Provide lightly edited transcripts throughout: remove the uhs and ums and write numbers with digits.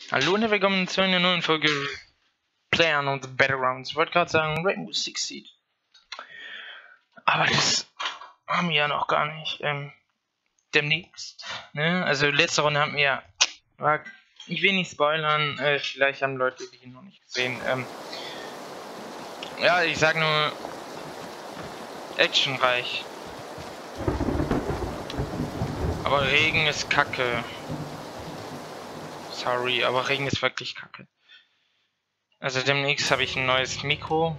Hallo und willkommen zu einer neuen Folge PlayerUnknown's Battlegrounds. Ich wollte gerade sagen Rainbow Six Siege. Aber das haben wir ja noch gar nicht. Demnächst. Ne? Also letzte Runde haben wir... Ich will nicht spoilern, vielleicht haben Leute die noch nicht gesehen. Ja, ich sag nur... actionreich. Aber Regen ist kacke. Sorry, aber Regen ist wirklich kacke. Also demnächst habe ich ein neues Mikro.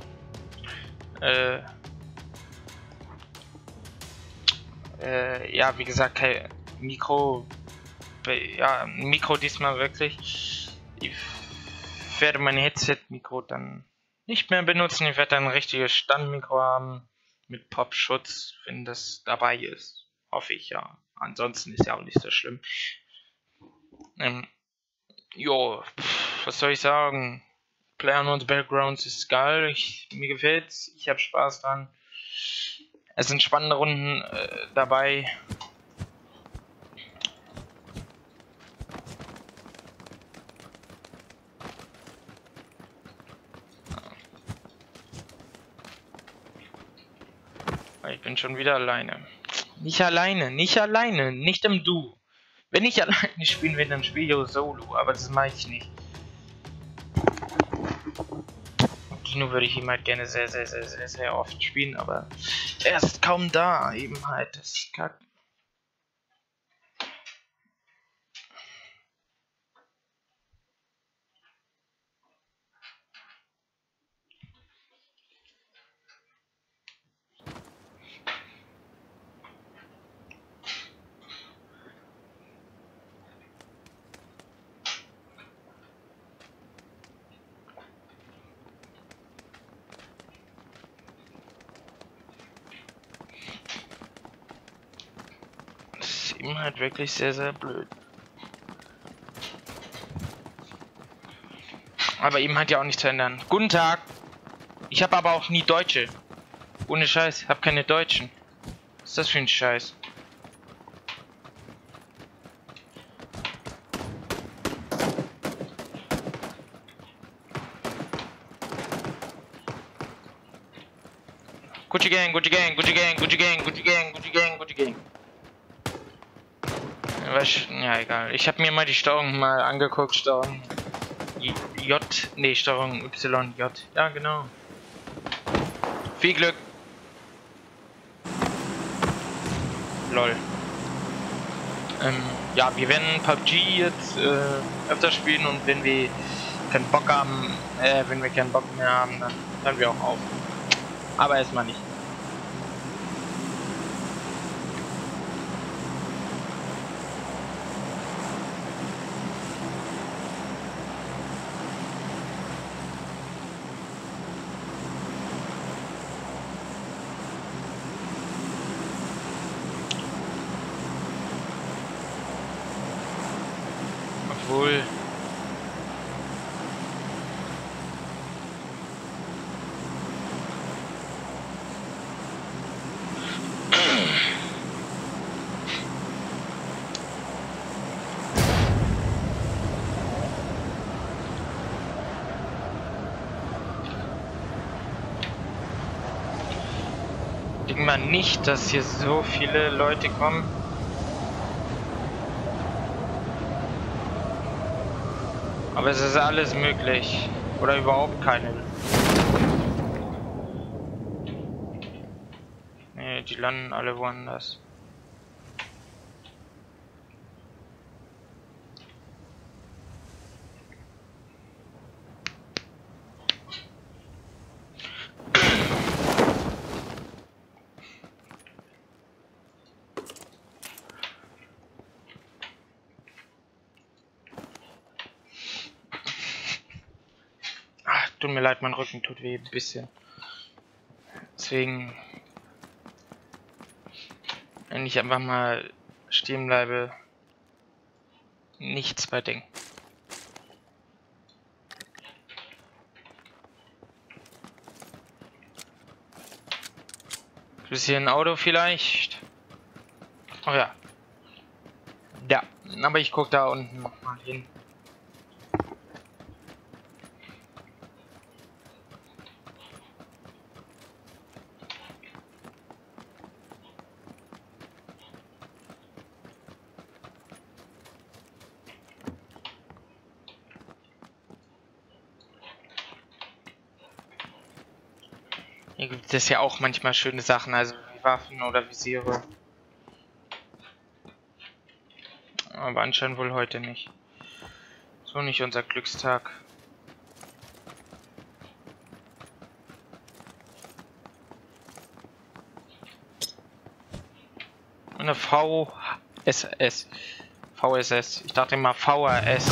Ja, wie gesagt, kein Mikro. Ja, Mikro diesmal wirklich. Ich werde mein Headset-Mikro dann nicht mehr benutzen. Ich werde dann ein richtiges Standmikro haben mit Popschutz, wenn das dabei ist. Hoffe ich, ja. Ansonsten ist ja auch nicht so schlimm. Jo, was soll ich sagen? PlayerUnknown's Battlegrounds ist geil. Mir gefällt's. Ich habe Spaß dran. Es sind spannende Runden dabei. Ich bin schon wieder alleine. Nicht alleine, nicht alleine, nicht im Du. Wenn ich alleine spielen will, dann spiele ich Solo, aber das mache ich nicht. Kino würde ich ihm halt gerne sehr oft spielen, aber er ist kaum da, eben halt. Das ist kacke. Das ist eben halt wirklich sehr blöd. Aber eben halt ja auch nichts zu ändern. Guten Tag. Ich habe aber auch nie Deutsche. Ohne Scheiß, hab keine Deutschen. Was ist das für ein Scheiß? Gucci Gang, Gucci Gang, Gucci Gang, Gucci Gang, Gucci Gang, Gucci Gang, Gucci Gang. Ja, egal. Ich habe mir mal die Steuerung mal angeguckt. Steuerung J, nee, Steuerung YJ. Ja, genau. Viel Glück. Lol. Ja, wir werden PUBG jetzt öfter spielen und wenn wir keinen Bock haben, wenn wir keinen Bock mehr haben, dann hören wir auch auf. Aber erstmal nicht. Obwohl... Ich denke mal nicht, dass hier so viele Leute kommen. Aber es ist alles möglich. Oder überhaupt keine. Nee, die landen alle woanders. Tut mir leid, mein Rücken tut weh ein bisschen. Deswegen, wenn ich einfach mal stehen bleibe, nichts bei denken. Ist hier ein Auto vielleicht? Oh ja. Ja, aber ich guck da unten noch mal hin. Hier gibt es ja auch manchmal schöne Sachen, also wie Waffen oder Visiere. Aber anscheinend wohl heute nicht. So nicht unser Glückstag. Eine VSS. VSS. Ich dachte immer VRS.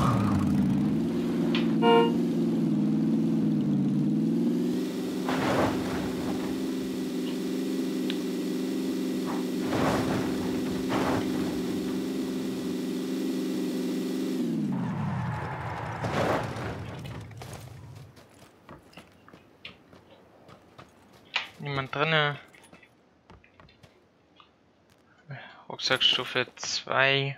Niemand drinne. Rucksackstufe 2.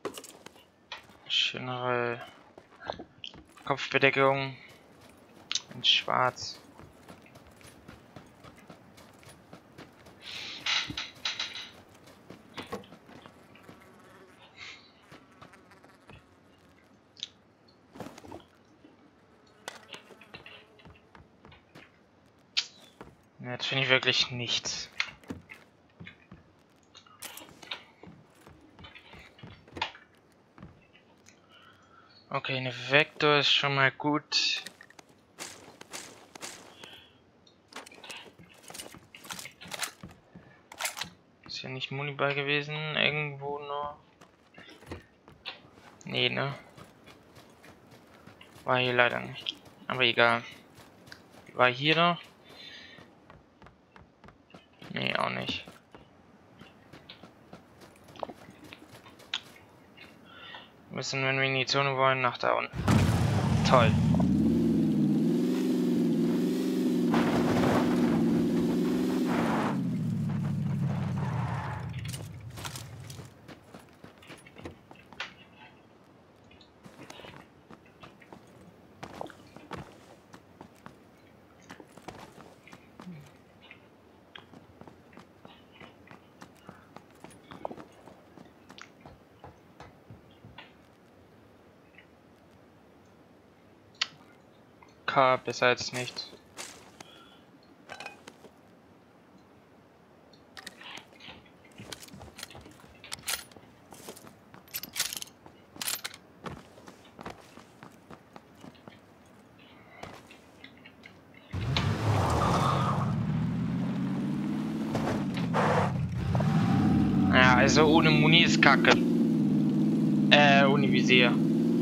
Schönere Kopfbedeckung. In schwarz. Jetzt finde ich wirklich nichts. Okay, eine Vektor ist schon mal gut. Ist ja nicht Muniball gewesen. Irgendwo noch. Nee, ne? War hier leider nicht. Aber egal. War hier noch? Nee, auch nicht. Müssen, wenn wir in die Zone wollen, nach da unten. Toll. K, besser als nicht. Ja, also ohne Muni ist Kacke. Ohne Visier.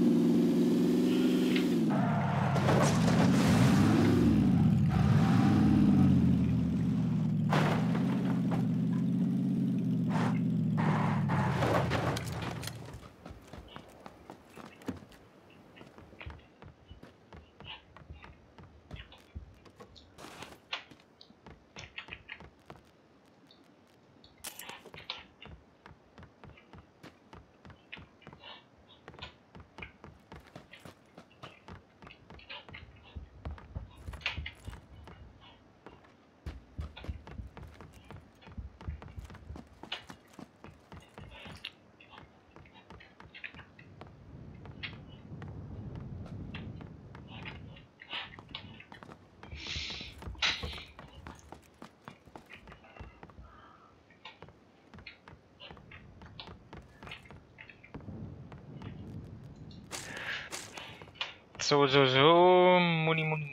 So. Muni.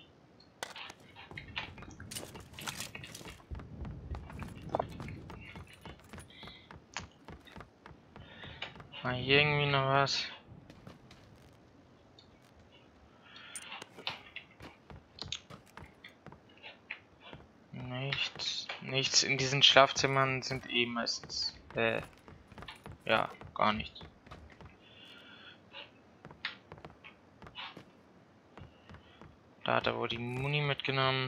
War hier irgendwie noch was? Nichts. In diesen Schlafzimmern sind eh meistens, ja, gar nichts. Da hat er wohl die Muni mitgenommen.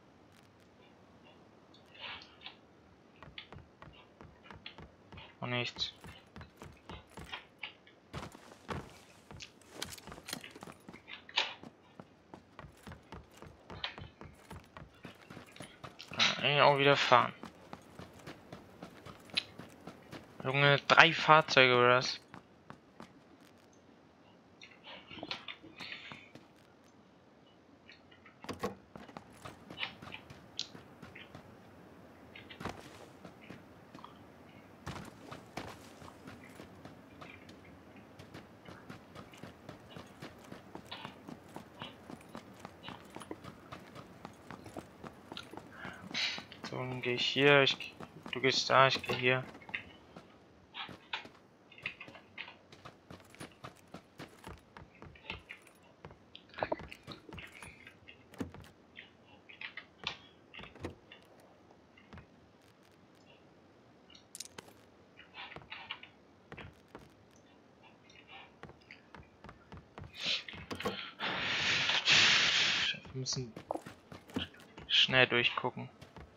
Und nichts. Kann ich auch wieder fahren. Junge, 3 Fahrzeuge oder was? So, dann gehe ich hier, du gehst da, ich gehe hier. Wir müssen schnell durchgucken.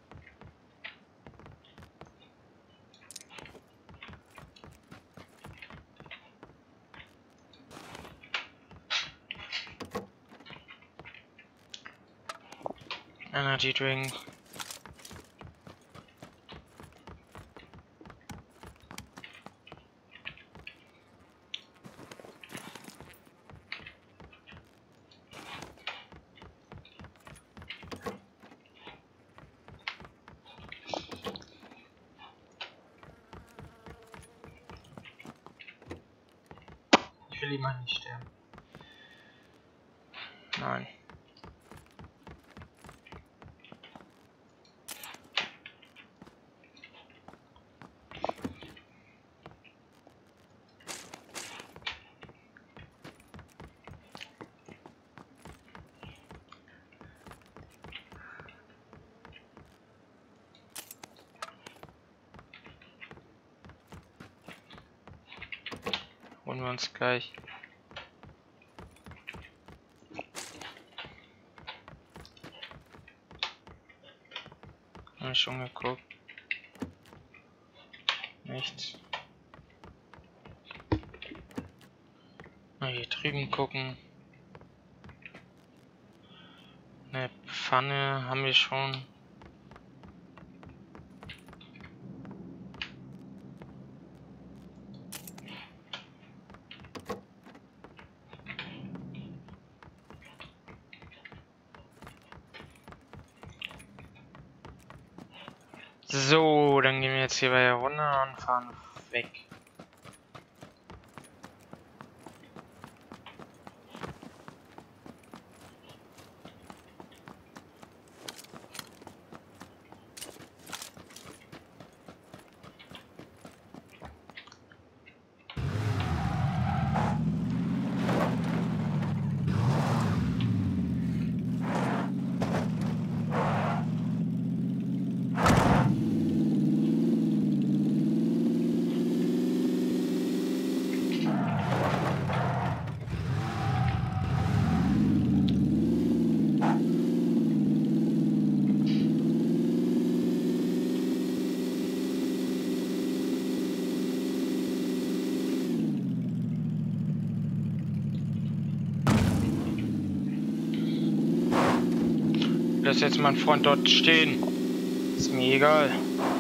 Energy Drink. Ich will lieber nicht sterben. Nein. Holen wir uns gleich. Habe ich schon geguckt. Nichts. Mal hier drüben gucken. Eine Pfanne haben wir schon. So, dann gehen wir jetzt hier bei runter und fahren weg. Lass jetzt mein Freund dort stehen. Ist mir egal.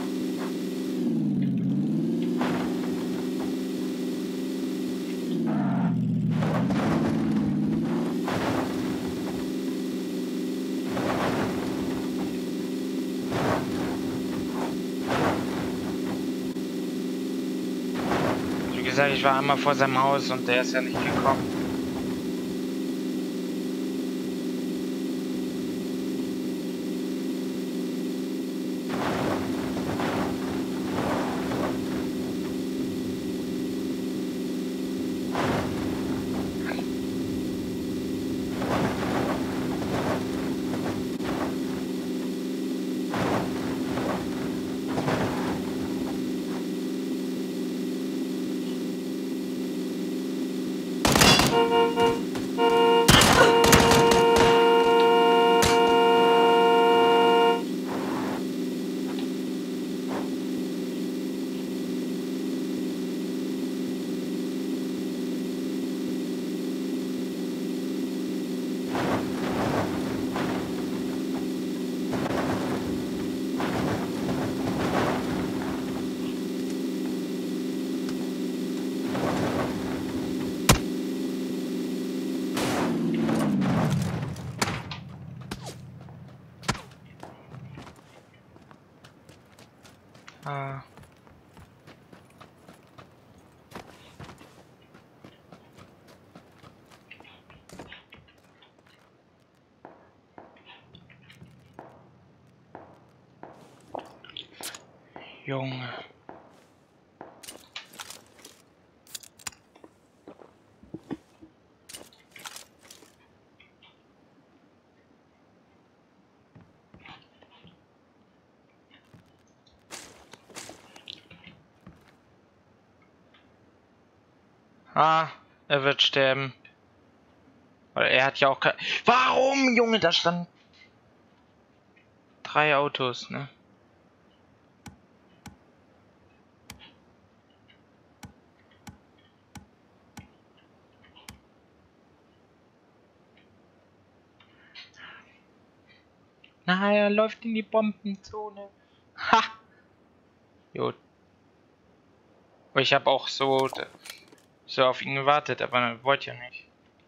Wie gesagt, ich war einmal vor seinem Haus und der ist ja nicht gekommen. Ah. Junge. Ah, er wird sterben. Weil er hat ja auch kein... Warum, Junge? Da standen 3 Autos, ne? Na, er läuft in die Bombenzone. Ha! Gut. Ich habe auch so auf ihn gewartet, aber er wollte ja nicht.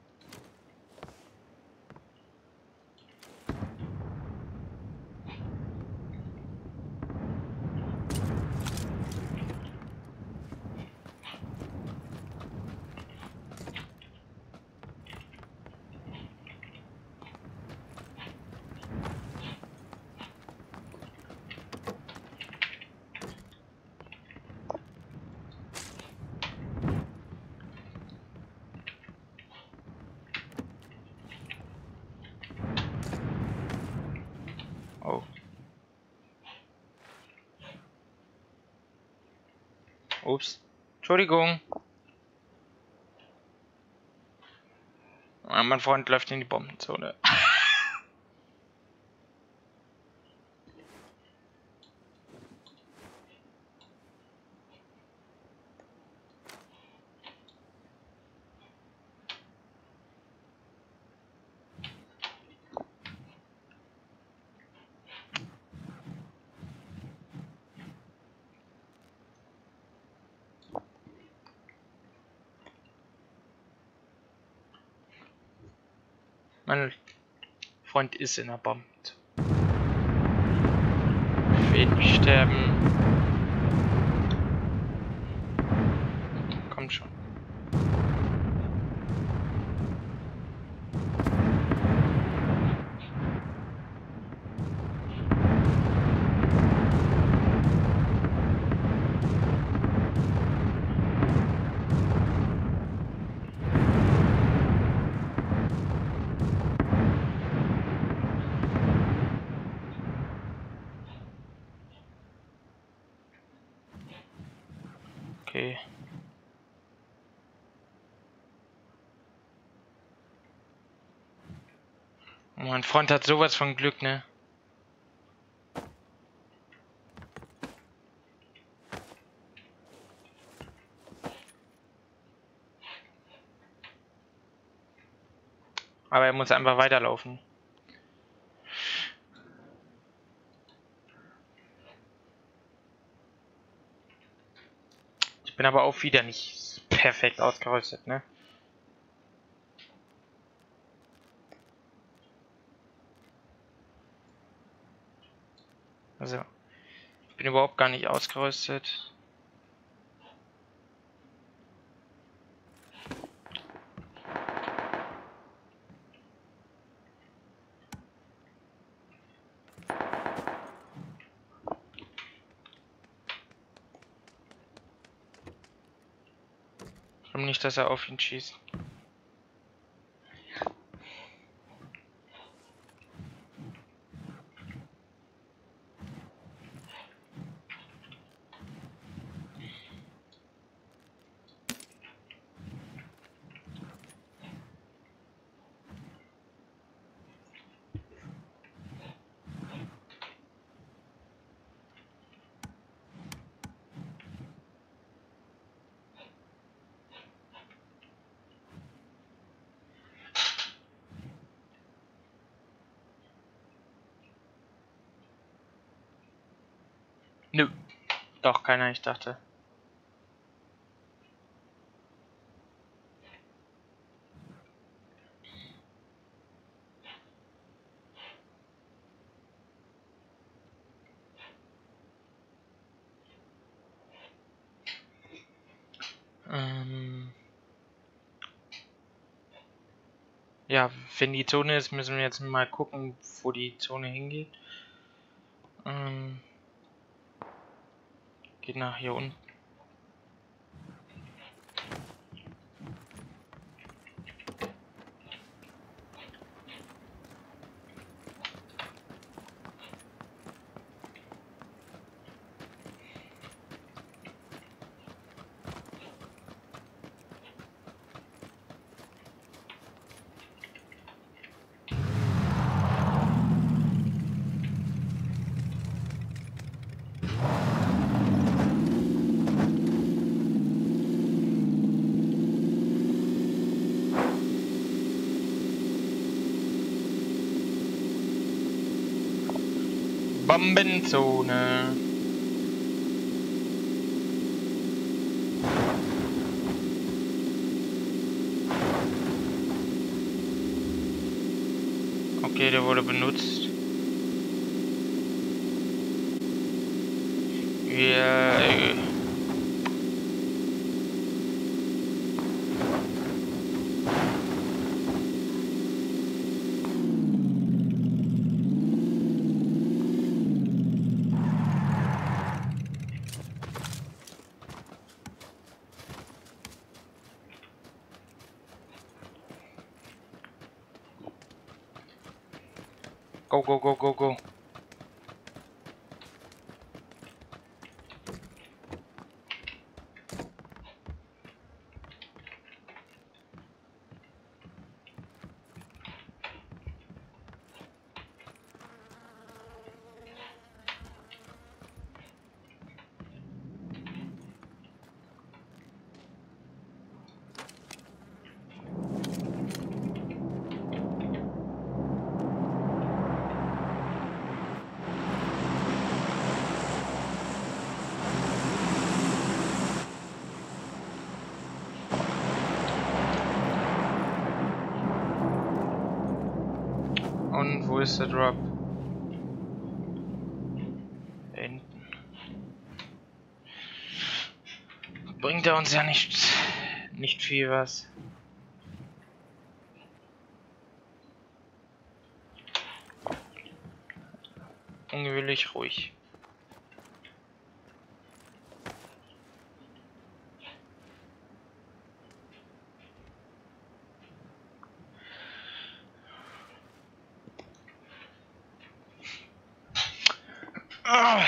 Oh. Ups. Entschuldigung. Mein Freund läuft in die Bombenzone. Mein Freund ist in der Bombe. Ich will nicht sterben. Kommt schon. Okay. Mein Freund hat sowas von Glück, ne? Aber er muss einfach weiterlaufen. Ich bin aber auch wieder nicht perfekt ausgerüstet, ne? Also, ich bin überhaupt gar nicht ausgerüstet. Warum nicht, dass er auf ihn schießt? Nö. Doch, keiner, ich dachte. Ja, wenn die Zone ist, müssen wir jetzt mal gucken, wo die Zone hingeht. Geht nach hier unten. Bombenzone. Okay, der wurde benutzt. Wir... Go, go, go, go, go. Und wo ist der Drop? Da hinten. Bringt er uns ja nicht viel was. Ungewöhnlich ruhig. Ah.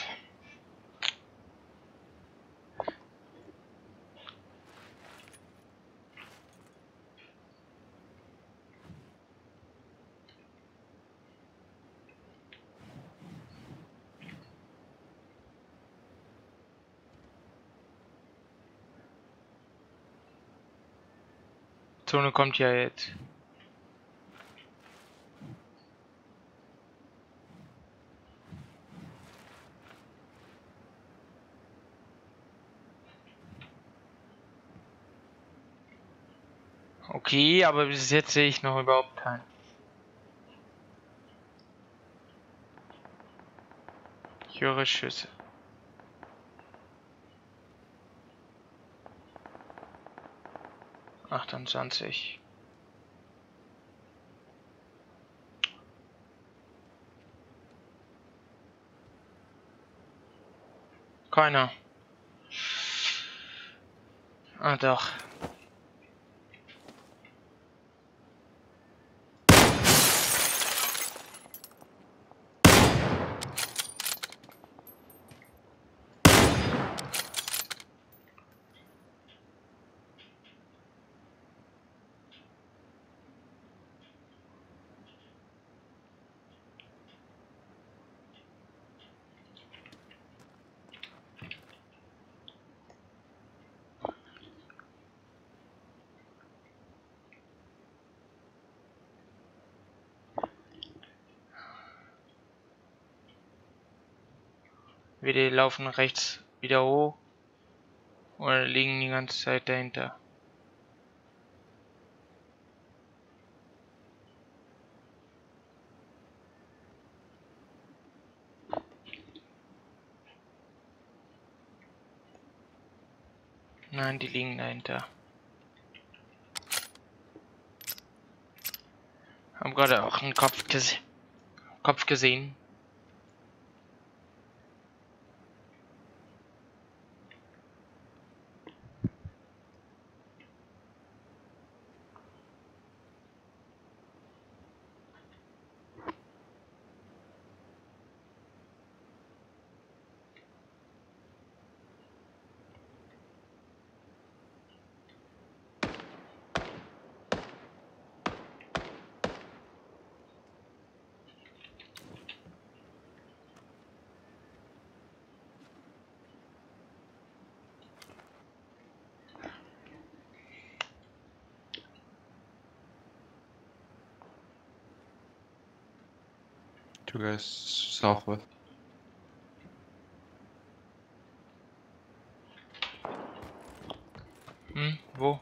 Zone kommt ja jetzt. Okay, aber bis jetzt sehe ich noch überhaupt keinen. Ich höre Schüsse. Achtundzwanzig. Keiner. Ah doch. Wir laufen rechts wieder hoch oder liegen die ganze Zeit dahinter. Nein, die liegen dahinter. Haben gerade auch einen Kopf gesehen. Two guys southwest. Wo?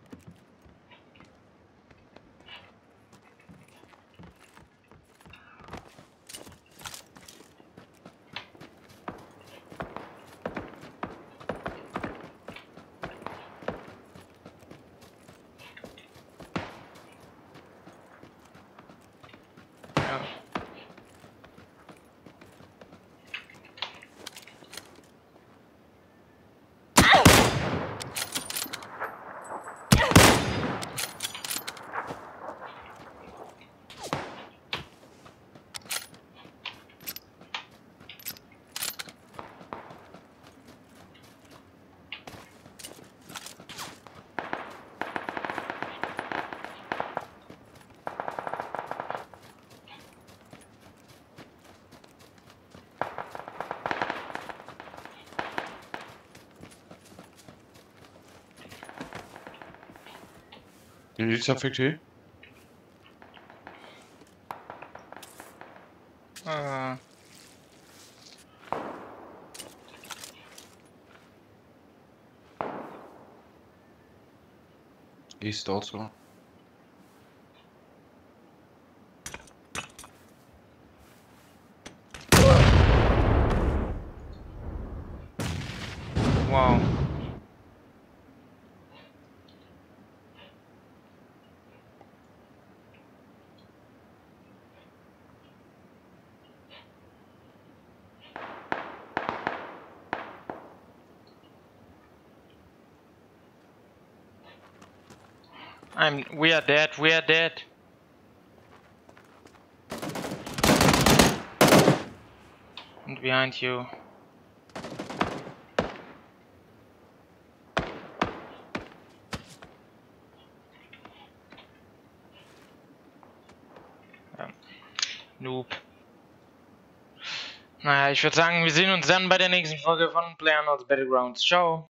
Ja. You need something too? East also. Wow. We are dead, we are dead. And behind you. Ja. Noob. Naja, ich würde sagen, wir sehen uns dann bei der nächsten Folge von PlayerUnknown's Battlegrounds. Ciao.